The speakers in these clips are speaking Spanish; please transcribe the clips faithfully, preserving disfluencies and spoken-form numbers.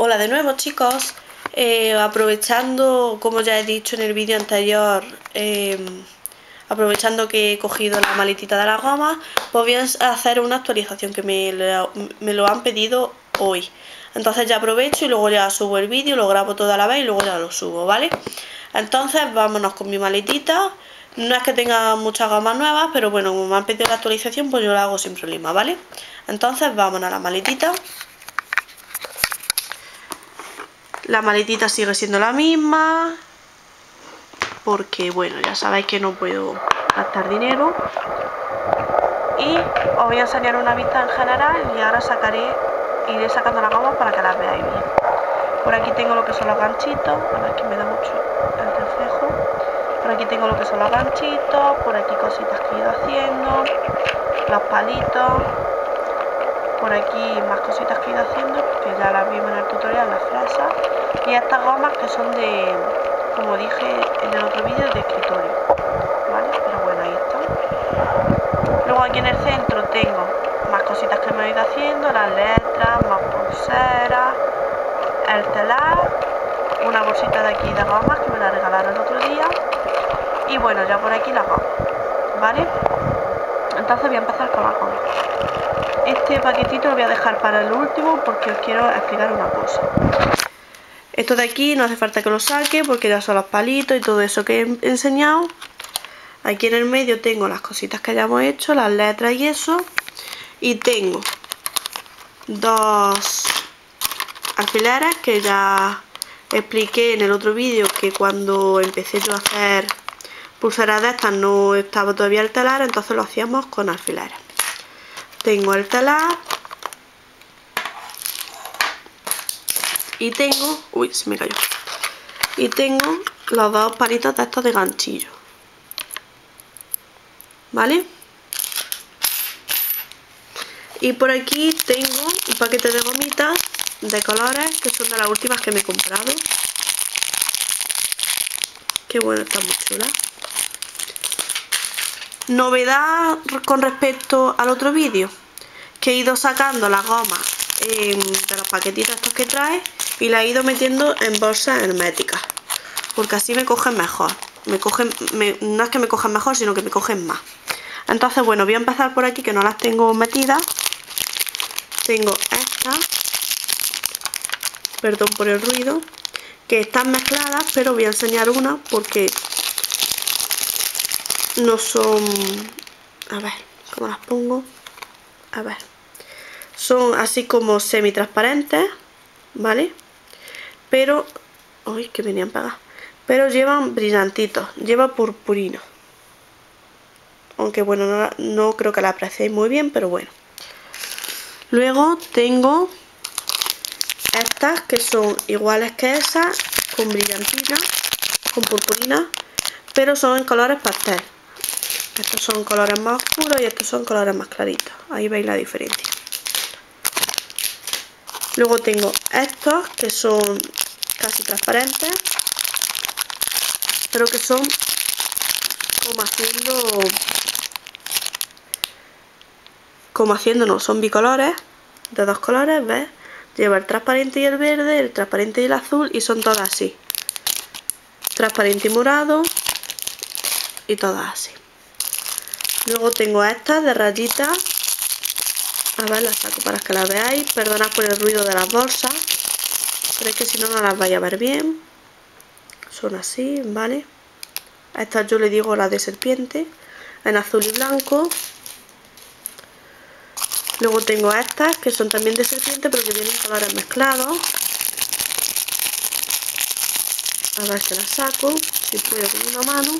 Hola de nuevo, chicos. Eh, aprovechando, como ya he dicho en el vídeo anterior, eh, aprovechando que he cogido la maletita de la goma, pues voy a hacer una actualización que me lo, me lo han pedido hoy. Entonces ya aprovecho y luego ya subo el vídeo, lo grabo toda la vez y luego ya lo subo, ¿vale? Entonces vámonos con mi maletita. No es que tenga muchas gomas nuevas, pero bueno, como me han pedido la actualización, pues yo la hago sin problema, ¿vale? Entonces vámonos a la maletita. La maletita sigue siendo la misma, porque bueno, ya sabéis que no puedo gastar dinero. Y os voy a enseñar una vista en general y ahora sacaré, iré sacando las gomas para que las veáis bien. Por aquí tengo lo que son los ganchitos, a ver que me da mucho el reflejo. Por aquí tengo lo que son los ganchitos, por aquí cositas que he ido haciendo, los palitos. Por aquí más cositas que he ido haciendo, que ya las vimos en el tutorial, las fresas. Y estas gomas que son de, como dije en el otro vídeo, de escritorio, ¿vale? Pero bueno, ahí están. Luego aquí en el centro tengo más cositas que me he ido haciendo, las letras, más pulseras, el telar, una bolsita de aquí de gomas que me la regalaron el otro día. Y bueno, ya por aquí las gomas, ¿vale? Entonces voy a empezar con las gomas. Este paquetito lo voy a dejar para el último porque os quiero explicar una cosa. Esto de aquí no hace falta que lo saque porque ya son los palitos y todo eso que he enseñado. Aquí en el medio tengo las cositas que hayamos hecho, las letras y eso. Y tengo dos alfileres que ya expliqué en el otro vídeo, que cuando empecé yo a hacer pulseras de estas no estaba todavía el telar, entonces lo hacíamos con alfileres. Tengo el telar y tengo, uy, se me cayó, y tengo los dos palitos de estos de ganchillo, ¿vale? Y por aquí tengo un paquete de gomitas de colores que son de las últimas que me he comprado. Qué bueno, está muy chula. Novedad con respecto al otro vídeo, que he ido sacando las gomas eh, de los paquetitos estos que trae y las he ido metiendo en bolsas herméticas, porque así me cogen mejor. Me cogen, me, no es que me cogen mejor, sino que me cogen más. Entonces bueno, voy a empezar por aquí, que no las tengo metidas. Tengo estas, perdón por el ruido, que están mezcladas, pero voy a enseñar una porque no son, a ver, ¿cómo las pongo? A ver, son así como semi-transparentes, ¿vale? Pero, uy, que venían pegadas, pero llevan brillantitos, lleva purpurina. Aunque bueno, no, no creo que la apreciéis muy bien, pero bueno. Luego tengo estas que son iguales que esas, con brillantina, con purpurina, pero son en colores pastel. Estos son colores más oscuros y estos son colores más claritos. Ahí veis la diferencia. Luego tengo estos que son casi transparentes, pero que son como haciendo... Como haciendo, no, son bicolores, de dos colores, ¿ves? Lleva el transparente y el verde, el transparente y el azul, y son todas así. Transparente y morado, y todas así. Luego tengo estas de rayitas. A ver, las saco para que las veáis. Perdonad por el ruido de las bolsas, pero es que si no, no las vais a ver bien. Son así, ¿vale? A estas yo le digo las de serpiente, en azul y blanco. Luego tengo estas que son también de serpiente, pero que vienen colores mezclados. A ver si las saco, si puedo con una mano.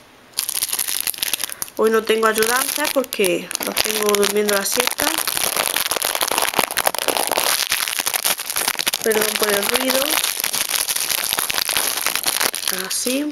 Hoy no tengo ayudantes porque los tengo durmiendo la siesta. Perdón por el ruido. Así.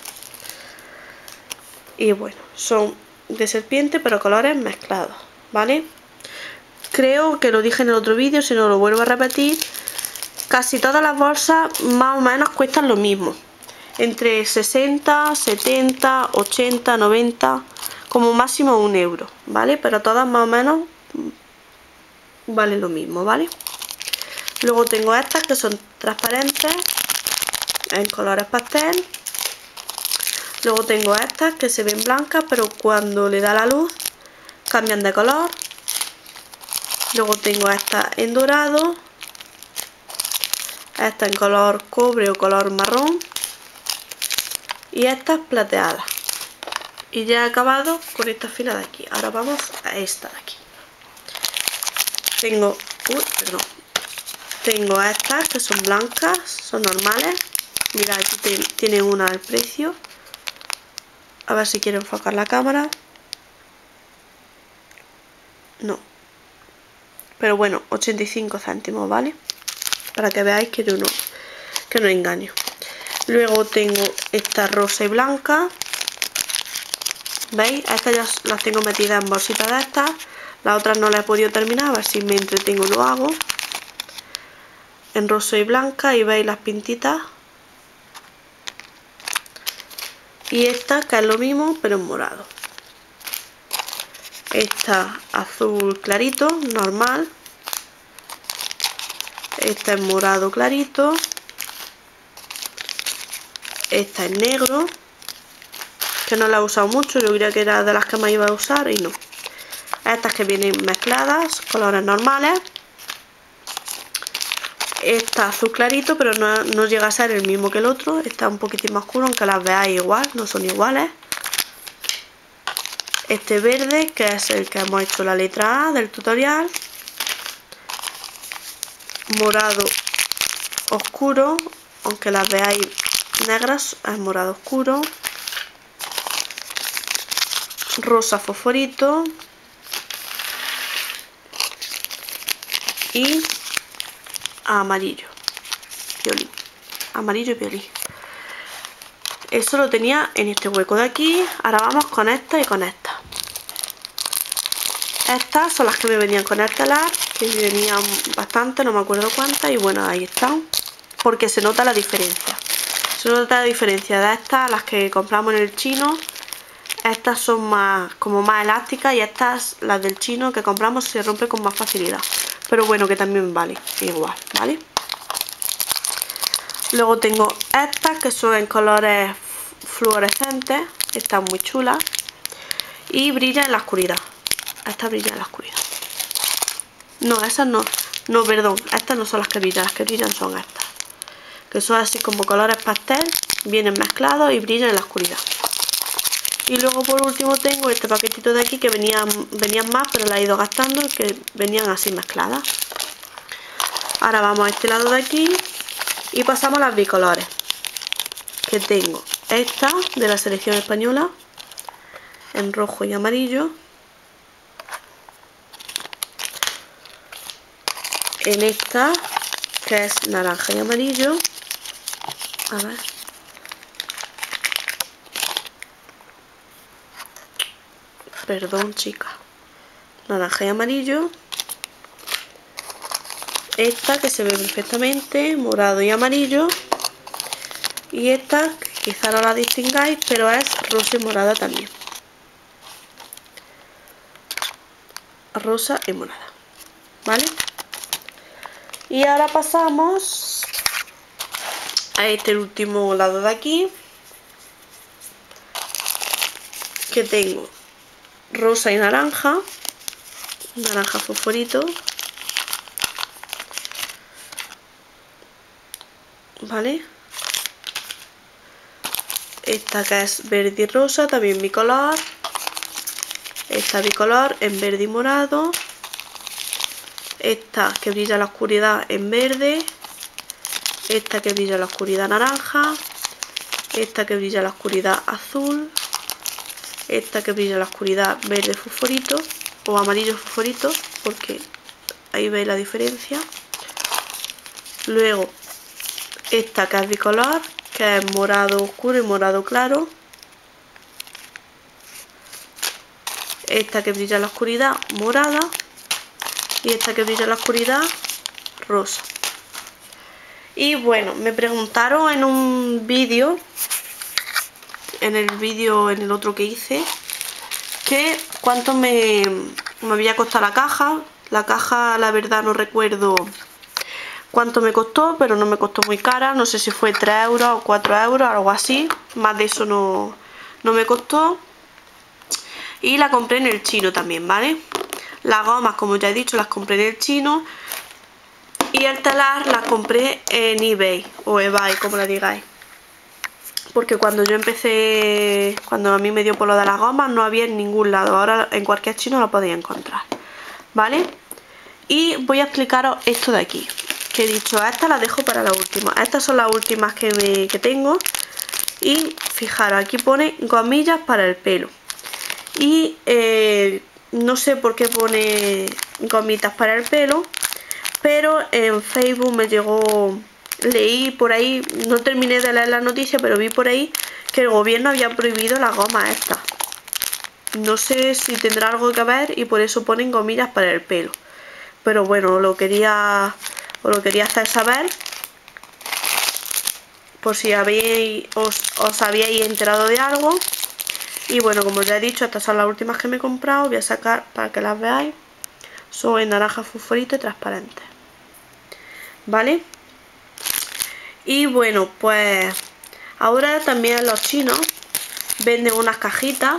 Y bueno, son de serpiente pero colores mezclados, ¿vale? Creo que lo dije en el otro vídeo, si no lo vuelvo a repetir. Casi todas las bolsas más o menos cuestan lo mismo. Entre sesenta, setenta, ochenta, noventa, como máximo un euro, ¿vale? Pero todas más o menos valen lo mismo, ¿vale? Luego tengo estas que son transparentes en colores pastel. Luego tengo estas que se ven blancas, pero cuando le da la luz cambian de color. Luego tengo estas en dorado, esta en color cobre o color marrón y estas plateadas. Y ya he acabado con esta fila de aquí. Ahora vamos a esta de aquí. Tengo, uy, perdón, tengo estas que son blancas, son normales. Mira, aquí te, tiene una al precio. A ver si quiero enfocar la cámara. No. Pero bueno, ochenta y cinco céntimos, ¿vale? Para que veáis que yo no, que no engaño. Luego tengo esta rosa y blanca. ¿Veis? Estas ya las tengo metidas en bolsitas de estas. Las otras no las he podido terminar. A ver si me entretengo y lo hago. En rosa y blanca. Y veis las pintitas. Y esta que es lo mismo pero en morado. Esta azul clarito, normal. Esta es morado clarito. Esta es negro, que no la he usado mucho, yo creía que era de las que más iba a usar y no. Estas que vienen mezcladas, colores normales. Esta azul clarito, pero no, no llega a ser el mismo que el otro. Está un poquitín más oscuro, aunque las veáis igual, no son iguales. Este verde, que es el que hemos hecho la letra A del tutorial. Morado oscuro, aunque las veáis negras, es morado oscuro. Rosa fosforito. Y amarillo violín. Amarillo y violín. Eso lo tenía en este hueco de aquí. Ahora vamos con esta y con esta. Estas son las que me venían con el telar, que me venían bastante, no me acuerdo cuántas, y bueno, ahí están. Porque se nota la diferencia. Se nota la diferencia de estas, las que compramos en el chino. Estas son más como más elásticas y estas, las del chino que compramos, se rompen con más facilidad. Pero bueno, que también vale, igual, ¿vale? Luego tengo estas que son en colores fluorescentes. Están muy chulas. Y brillan en la oscuridad. Estas brillan en la oscuridad. No, esas no. No, perdón. Estas no son las que brillan. Las que brillan son estas. Que son así como colores pastel. Vienen mezclados y brillan en la oscuridad. Y luego por último tengo este paquetito de aquí que venían, venían más, pero la he ido gastando, que venían así mezcladas. Ahora vamos a este lado de aquí y pasamos a las bicolores. Que tengo esta de la selección española en rojo y amarillo. En esta que es naranja y amarillo. A ver. Perdón, chica. Naranja y amarillo. Esta que se ve perfectamente, morado y amarillo. Y esta, que quizá no la distingáis, pero es rosa y morada también. Rosa y morada. ¿Vale? Y ahora pasamos a este último lado de aquí. Que tengo rosa y naranja. Naranja fosforito. ¿Vale? Esta que es verde y rosa, también bicolor. Esta bicolor en verde y morado. Esta que brilla en la oscuridad en verde. Esta que brilla en la oscuridad naranja. Esta que brilla en la oscuridad azul. Esta que brilla en la oscuridad verde fosforito o amarillo fosforito, porque ahí veis la diferencia. Luego esta que es bicolor, que es morado oscuro y morado claro. Esta que brilla en la oscuridad morada. Y esta que brilla en la oscuridad rosa. Y bueno, me preguntaron en un vídeo, en el vídeo, en el otro que hice, que cuánto me, me había costado la caja. La caja, la verdad, no recuerdo cuánto me costó, pero no me costó muy cara. No sé si fue tres euros o cuatro euros, algo así. Más de eso no, no me costó. Y la compré en el Chino también, ¿vale? Las gomas, como ya he dicho, las compré en el Chino. Y el telar las compré en eBay o eBay, como la digáis. Porque cuando yo empecé, cuando a mí me dio por lo de las gomas, no había en ningún lado. Ahora en cualquier Chino lo podéis encontrar, ¿vale? Y voy a explicaros esto de aquí, que he dicho, estas las dejo para la última. Estas son las últimas que, me, que tengo. Y fijaros, aquí pone gomillas para el pelo. Y eh, no sé por qué pone gomitas para el pelo, pero en Facebook me llegó, leí por ahí, no terminé de leer la noticia, pero vi por ahí que el gobierno había prohibido las gomas estas. No sé si tendrá algo que ver y por eso ponen gomillas para el pelo. Pero bueno, lo quería, os lo quería hacer saber, por si habéis, os, os habíais enterado de algo. Y bueno, como ya he dicho, estas son las últimas que me he comprado. Voy a sacar para que las veáis. Son en naranja fosforito y transparente, ¿vale? Y bueno, pues ahora también los chinos venden unas cajitas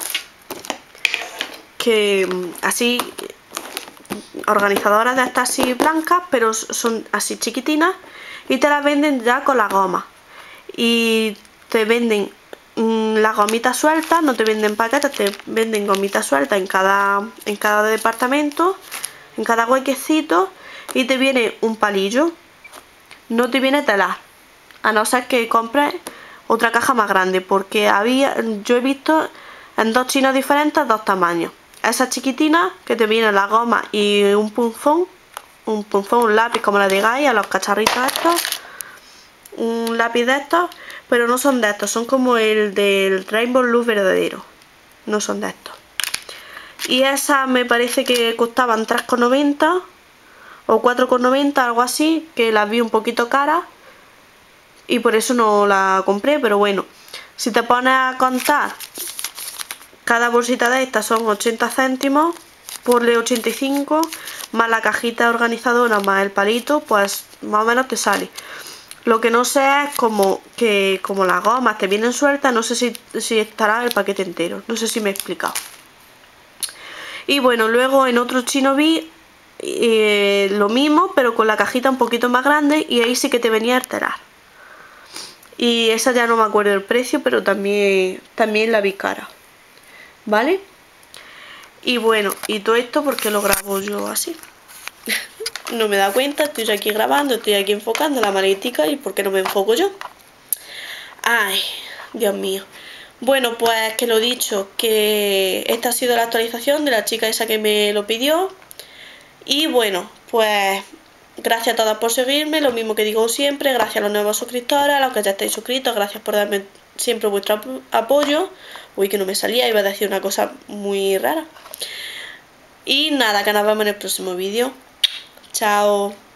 que así, organizadoras de estas así blancas, pero son así chiquitinas, y te las venden ya con la goma. Y te venden mmm, las gomitas sueltas, no te venden paquetes, te venden gomitas sueltas en cada, en cada departamento, en cada huequecito, y te viene un palillo, no te viene telar, a no ser que compres otra caja más grande, porque había, yo he visto en dos chinos diferentes dos tamaños. Esas chiquitinas que te vienen la goma y un punzón, un punzón, un lápiz, como le digáis, a los cacharritos estos, un lápiz de estos, pero no son de estos, son como el del Rainbow Luz verdadero, no son de estos. Y esas me parece que costaban tres con noventa o cuatro con noventa, algo así, que las vi un poquito caras y por eso no la compré. Pero bueno, si te pones a contar, cada bolsita de estas son ochenta céntimos, ponle ochenta y cinco, más la cajita organizadora, más el palito, pues más o menos te sale. Lo que no sé es como que como las gomas te vienen sueltas, no sé si, si estará el paquete entero, no sé si me he explicado. Y bueno, luego en otro chino vi eh, lo mismo, pero con la cajita un poquito más grande, y ahí sí que te venía a telar. Y esa ya no me acuerdo el precio, pero también, también la vi cara, ¿vale? Y bueno, y todo esto porque lo grabo yo así. No me da cuenta, estoy yo aquí grabando, estoy aquí enfocando la maletica, y ¿por qué no me enfoco yo? Ay, Dios mío. Bueno, pues que lo dicho, que esta ha sido la actualización de la chica esa que me lo pidió. Y bueno, pues gracias a todas por seguirme, lo mismo que digo siempre, gracias a los nuevos suscriptores, a los que ya estáis suscritos, gracias por darme siempre vuestro apoyo. Uy, que no me salía, iba a decir una cosa muy rara. Y nada, que nos vemos en el próximo vídeo. Chao.